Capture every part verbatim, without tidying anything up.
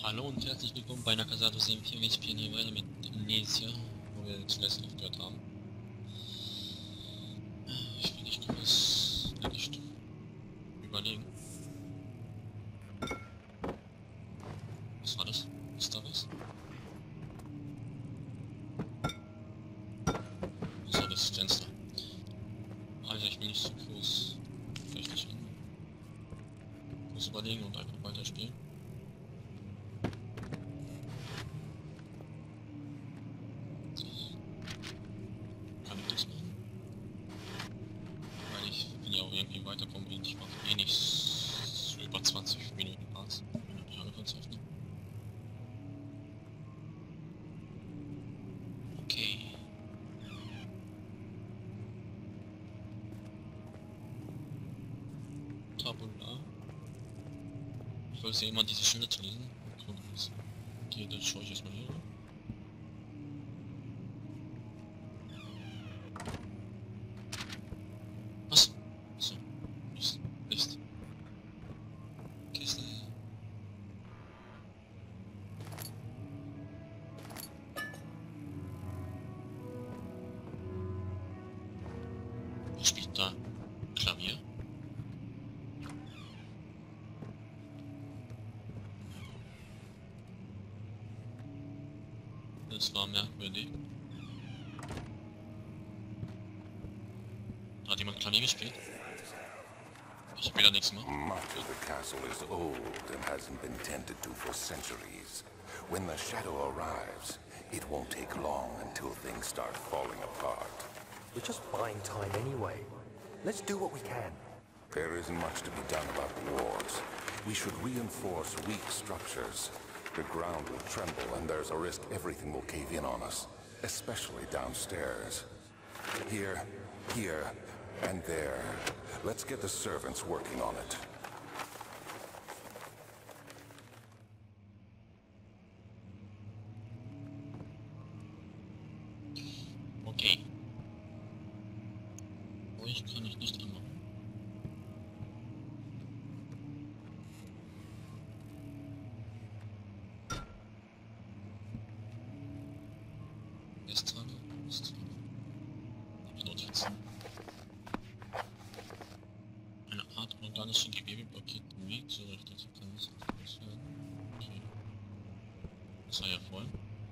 Hallo und herzlich willkommen bei Nakasato sieben vier. Wir spielen hier weiter mit Amnesia, wo wir zuletzt aufgehört haben. Ich will nicht groß nicht überlegen. Was war das? Ist da was? So, das Fenster. Also ich will nicht so groß vielleicht nicht an. Groß überlegen und einfach weiterspielen. Irgendwie weiterkommen will. Ich mache eh nicht so über zwanzig Minuten Parts. Ich habe kurz öffnen. Okay. Tabula. Ich wollte immer diese Schilder zu lesen. Okay, dann schaue ich erstmal hier. Was? So. Ist. Ist. Kiste. Wer spielt da? Klavier? Das war merkwürdig. Hat jemand Klavier gespielt? Ich will da nichts machen. Much of the castle is old and hasn't been tended to for centuries. When the shadow arrives, it won't take long until things start falling apart. We're just buying time anyway. Let's do what we can. There isn't much to be done about the walls. We should reinforce weak structures. The ground will tremble and there's a risk everything will cave in on us, especially downstairs. Here, here, and there. Let's get the servants working on it. Okay. Ruhig kann ich nicht anmachen. Ist dran, ist dran. Notizen. Eine Art organische Gewebe blockiert den Weg zurück, dazu kann es aufgelöst werden. Okay. Das war ja voll.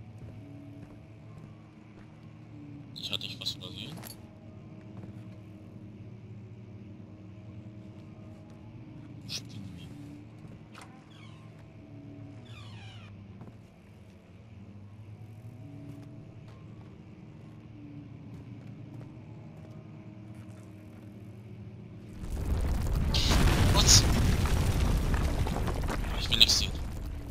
Ich hatte ich was übersehen. Spinnenweben. Was? Ich will nichts sehen.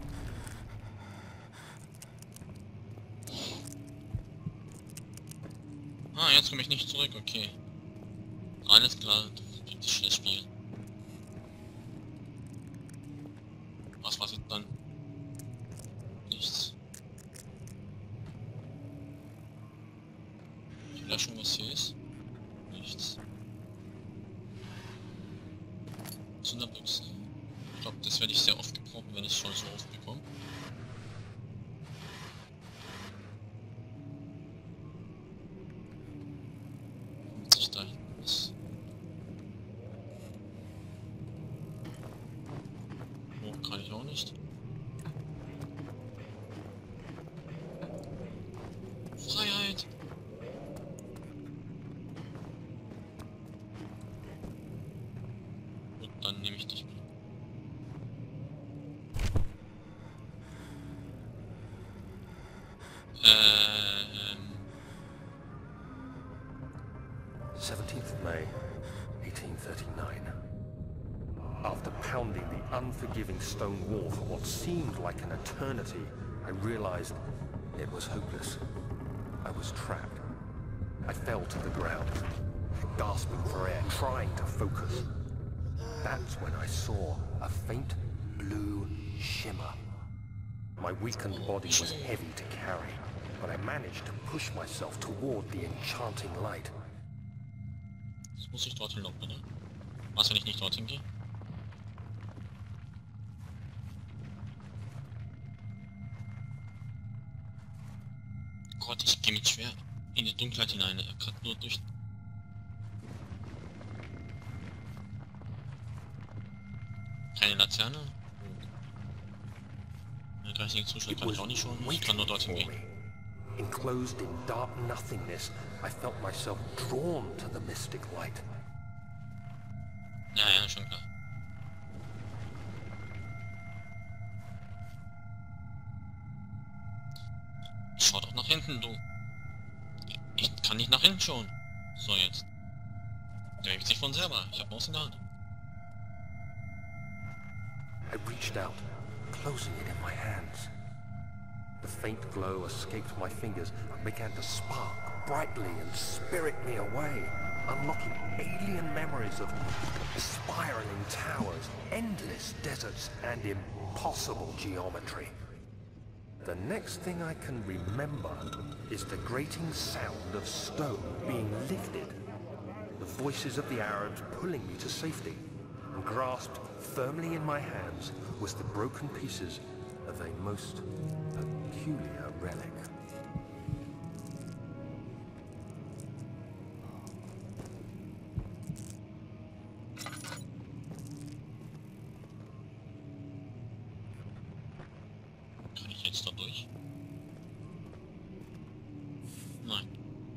Ah, jetzt komme ich nicht zurück, okay. Alles klar, das schnell spielen. Was war es dann? Nichts. Ich will schon, was hier ist. Nichts. Zunderbüchse. Ich glaube, das werde ich sehr oft gebrauchen, wenn ich es schon so oft bekomme. Sich da hinten ist. Hoch kann ich auch nicht. Freiheit! Gut, dann nehme ich dich mit. Ähm. seventeenth of May, eighteen thirty-nine. After pounding the unforgiving stone wall for what seemed like an eternity, I realized it was hopeless. I was trapped. I fell to the ground, gasping for air, trying to focus. That's when I saw a faint blue shimmer. My weakened body was heavy to carry, but I managed to push myself toward the enchanting light. Jetzt muss ich dorthin locken, ne? Was, wenn ich nicht dorthin gehe? Gott, ich gehe mit schwer in die Dunkelheit hinein. Er kann nur durch... Keine Laterne? Der gleiche Zustand kann ich auch nicht schon. Ich kann nur dorthin gehen. Enclosed in dark nothingness, I felt myself drawn to the mystic light. Ja, ja, schon klar. Schau doch nach hinten, du. Ich kann nicht nach hinten schauen. So, jetzt. Der hebt sich von selber. Ich hab Maus in der Hand. I reached out, closing it in my hands. The faint glow escaped my fingers and began to spark brightly and spirit me away, unlocking alien memories of spiraling towers, endless deserts, and impossible geometry. The next thing I can remember is the grating sound of stone being lifted, the voices of the Arabs pulling me to safety, and grasped firmly in my hands was the broken pieces of a most peculiar relic. Kann ich jetzt da durch? Nein.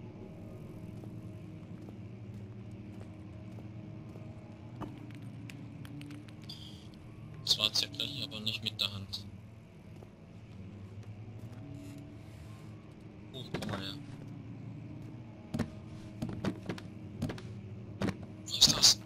Zwar zergleich, aber nicht mit der Hand. Oh, guck mal her. Was ist das?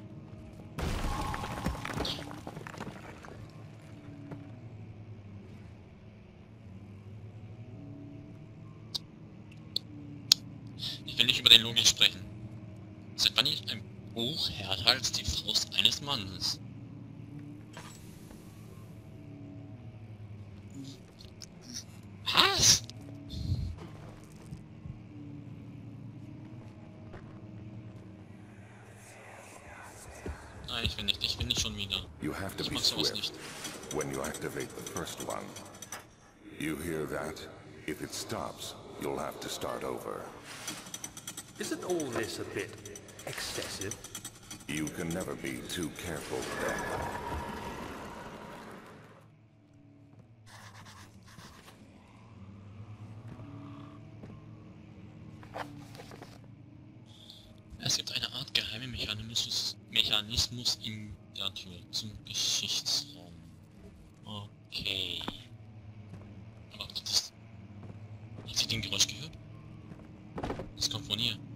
Ich will nicht über den Logik sprechen. Seit wann ist ein Buch härter als die Faust eines Mannes? Was? Nein, ich will nicht, ich will nicht schon wieder. You have to Ich be mach sowas swift nicht. when you activate the first one. You hear that? If it stops, you'll have to start over. Isn't all this a bit excessive? You can never be too careful, then. Es gibt eine Art geheime Mechanismus, Mechanismus in der Tür zum Geschichtsraum. Okay. Aber das ist... Hat sie den Geräusch gehört? Das kommt von hier.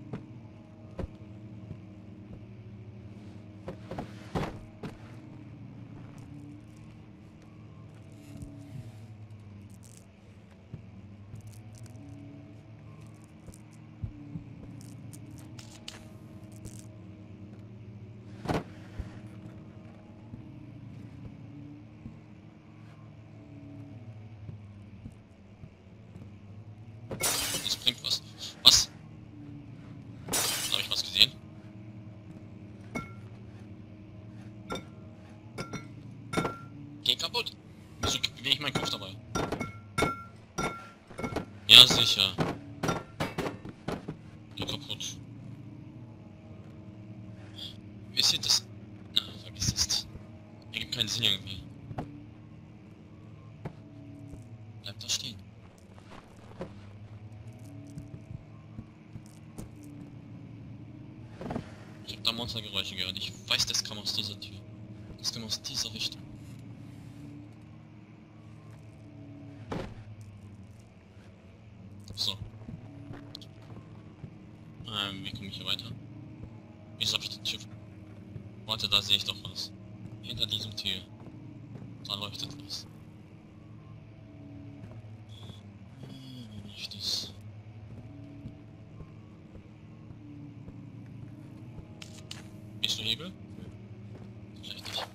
Das bringt was. Was? Habe ich was gesehen? Geh kaputt. Wieso bewege ich meinen Kopf dabei? Ja, sicher. Geh kaputt. Wisst ihr das? Na, vergiss das. Ergibt keinen Sinn irgendwie. Bleibt da stehen. Ich habe da Monstergeräusche gehört. Ich weiß, das kam aus dieser Tür. Das kam aus dieser Richtung. So. Ähm, wie komme ich hier weiter? Wieso habe ich die Tür... Warte, da sehe ich doch was. Hinter diesem Tür. Da leuchtet was. Hm, nicht das... Bist du Hebel? Vielleicht nicht.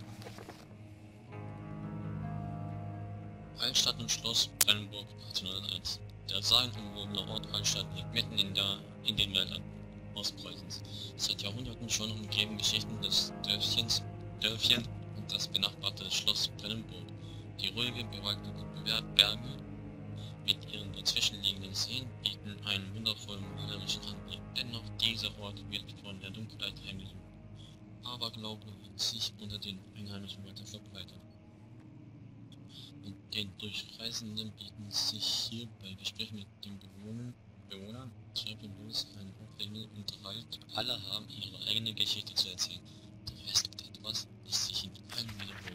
Hallstatt und Schloss Brennenburg achtzehnhunderteins. Der sagenumwobene Ort Hallstatt liegt mitten in der in den Wäldern Ostpreußens. Seit Jahrhunderten schon umgeben Geschichten des Dörfchens, Dörfchen und das benachbarte Schloss Brennenburg. Die ruhige, bewaldete Berge mit ihren dazwischenliegenden Seen bieten einen wundervollen malerischen Anblick. Dennoch, dieser Ort wird von der Dunkelheit heimgesucht. Aberglaube wird sich unter den Einheimischen weiter verbreitern. Und den Durchreisenden bieten sich hier bei Gesprächen mit den Bewohnern, Bewohnern zweifellos ein aufregender Unterhalt. Alle haben ihre eigene Geschichte zu erzählen. Doch es gibt etwas, das sich in allen wiederholt.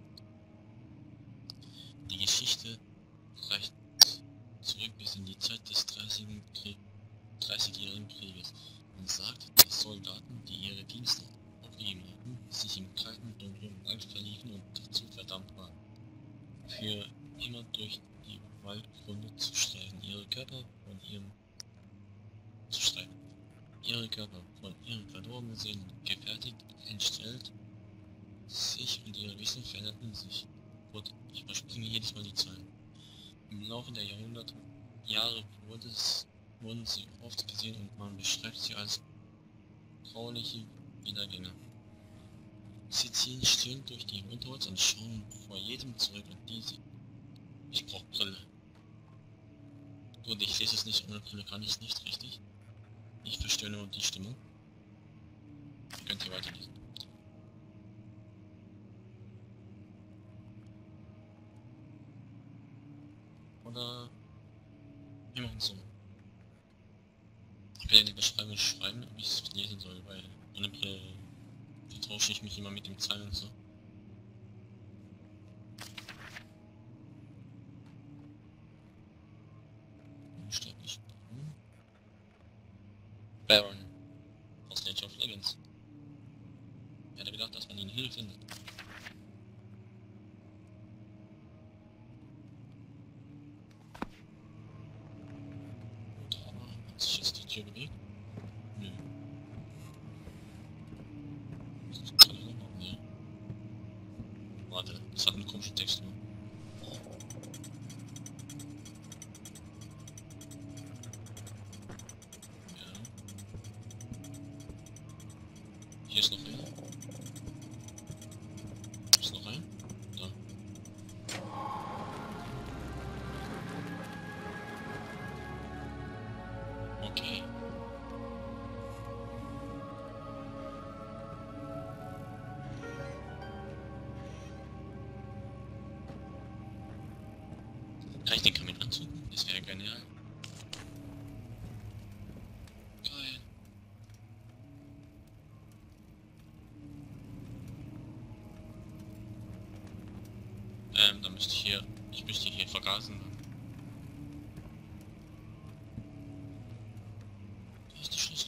Die Geschichte reicht zurück bis in die Zeit des dreißigjährigen Krieges und sagt, dass Soldaten, die ihre Dienste aufgegeben hatten, sich im kalten, dunklen Wald verliefen und dazu verdammt waren, für immer durch die Waldgründe zu streifen, ihre Körper von ihrem zu streifen, ihre Körper von ihren verlorenen Seelen gefertigt, entstellt sich und ihre Wissen veränderten sich. Und ich überspringe jedes Mal die Zahlen. Im Laufe der Jahrhunderte, Jahre wurde es, wurden sie oft gesehen und man beschreibt sie als grauliche Wiedergänger. Sie ziehen still durch die Unterholz und schauen vor jedem zurück und diese. Ich brauch Brille. Und ich lese es nicht ohne Brille, kann ich nicht, richtig? Ich verstehe nur die Stimmung. Ihr könnt hier weiterlesen. Oder wir machen es so. Ich werde in die Beschreibung schreiben, ob ich es lesen soll, weil ohne Brille vertausche ich mich immer mit dem Zeilen und so. Unsterblich. Baron aus Age of Legends. Ich hätte gedacht, dass man ihn hier findet. Hat sich jetzt die Tür bewegt? Nö. Das kann ich noch machen, ja. Warte, das hat einen komischen Text nur. Ja. Hier ist noch einer. Ist noch ein? Da. Okay. Kann ich den Kamin anzünden? Das wäre genial. Geil. Ähm, dann müsste ich hier... Ich müsste hier vergasen. Da ist der Schlüssel.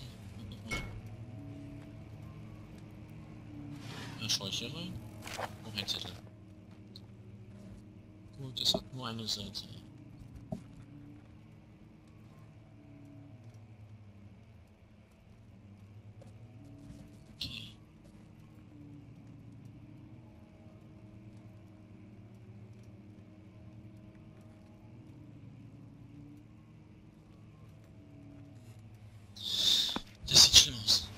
Dann schaue ich hier rein. Oh, ein Zettel. Gut, es hat nur eine Seite. Okay. Das sieht schlimm aus.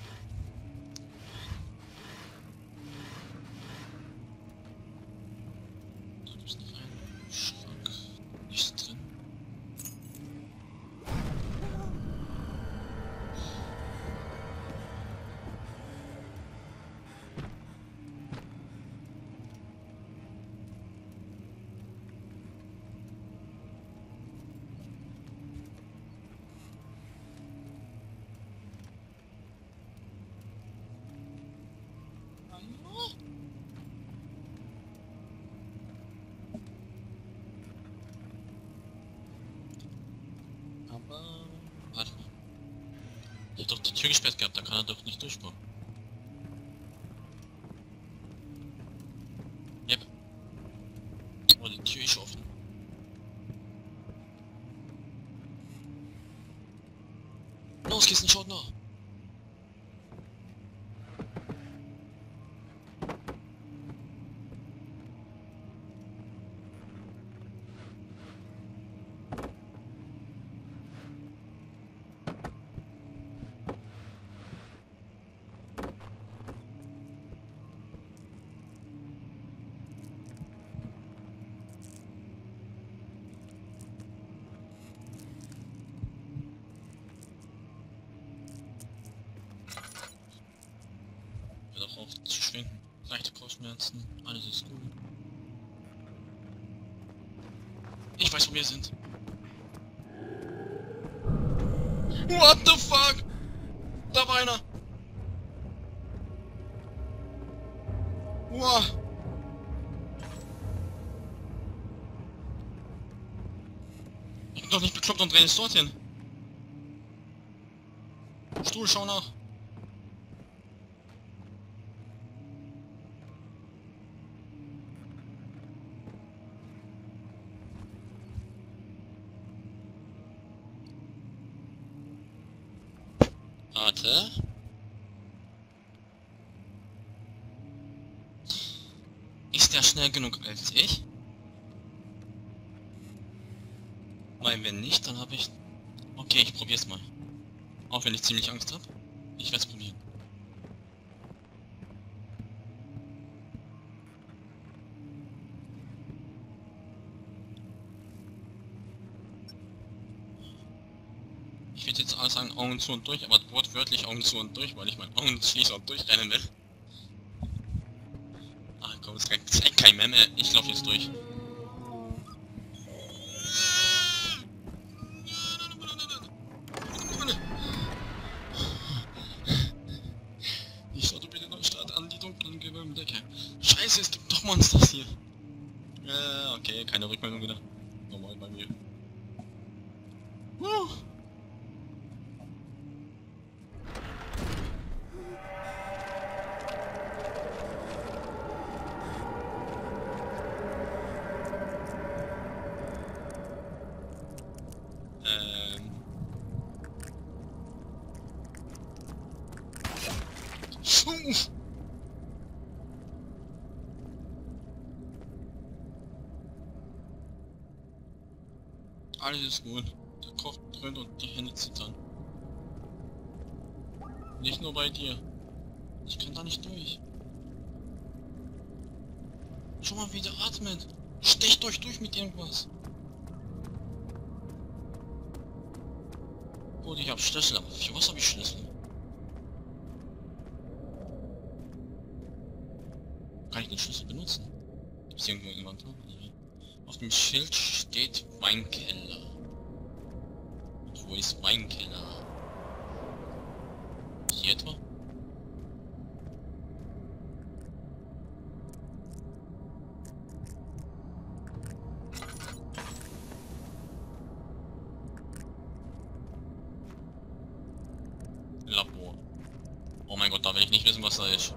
Da gibt's noch einen Schrank. Nichts drin. Hallo? Aber... Warte mal. Ich hab doch die Tür gesperrt gehabt, da kann er doch nicht durchkommen. Yep. Oh, die Tür ist offen. Los, Kissen, schaut nach. Kopfschmerzen. Alles ist gut. Ich weiß, wo wir sind. What the fuck? Da war einer. Wow. Ich bin doch nicht bekloppt und dreh jetzt dorthin. Stuhl, schau nach. Warte. Ist der schnell genug als ich? Weil wenn nicht, dann habe ich... Okay, ich probier's mal. Auch wenn ich ziemlich Angst habe. Ich werde es probieren. Ich würde jetzt alles sagen Augen zu und durch, aber wortwörtlich Augen zu und durch, weil ich meine Augen schließe und durchrennen will. Ach komm, es ist kein Memme, ich laufe jetzt durch. Ich sollte bitte Neustart an die dunklen Gewölben Decke. Scheiße, es gibt doch Monsters hier. Äh, okay, keine Rückmeldung wieder. Normal bei mir. Uh. Uff. Alles ist gut. Der Kopf brennt und die Hände zittern. Nicht nur bei dir. Ich kann da nicht durch. Schau mal, wie der atmet. Stecht euch durch mit irgendwas. Gut, ich hab Schlüssel, aber für was habe ich Schlüssel? Kann ich den Schlüssel benutzen? Gibt es irgendwo jemand? Auf dem Schild steht Weinkeller. Und wo ist Weinkeller? Hier etwa? Labor. Oh mein Gott, da will ich nicht wissen, was da ist.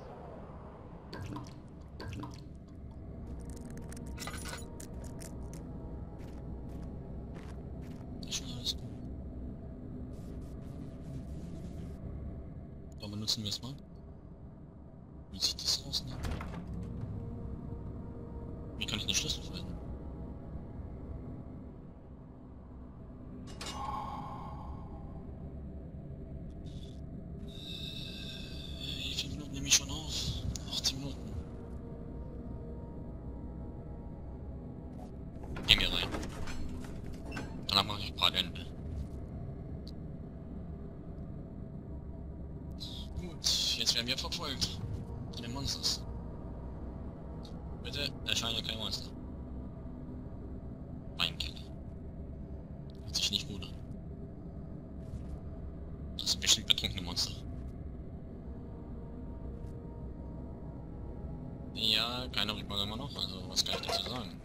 Benutzen wir es mal. Wie sieht das aus, ne? Wie kann ich den Schlüssel finden? Wie viele Minuten nehme ich schon auf? achtzehn Minuten. Gehen wir rein. Danach mache ich ein paar Ende. Jetzt werden wir verfolgt. Von den Monsters. Bitte erscheine kein Monster. Weinkeller. Hört sich nicht gut an. Das sind bestimmt betrunkene Monster. Ja, keiner rückt mal immer noch, also was kann ich dazu sagen?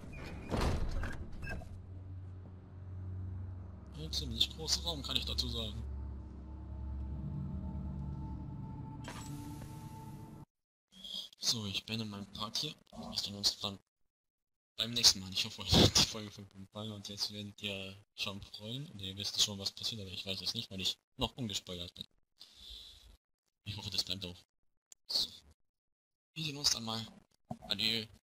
Ein ziemlich großer Raum, kann ich dazu sagen. So, ich beende meinen Part hier. Wir sehen uns dann beim nächsten Mal. Ich hoffe, euch hat die Folge von gefallen und jetzt werdet ihr schon freuen und ihr wisst schon, was passiert, aber ich weiß es nicht, weil ich noch ungespoilert bin. Ich hoffe, das bleibt auch. So. Wir sehen uns dann mal. Adieu.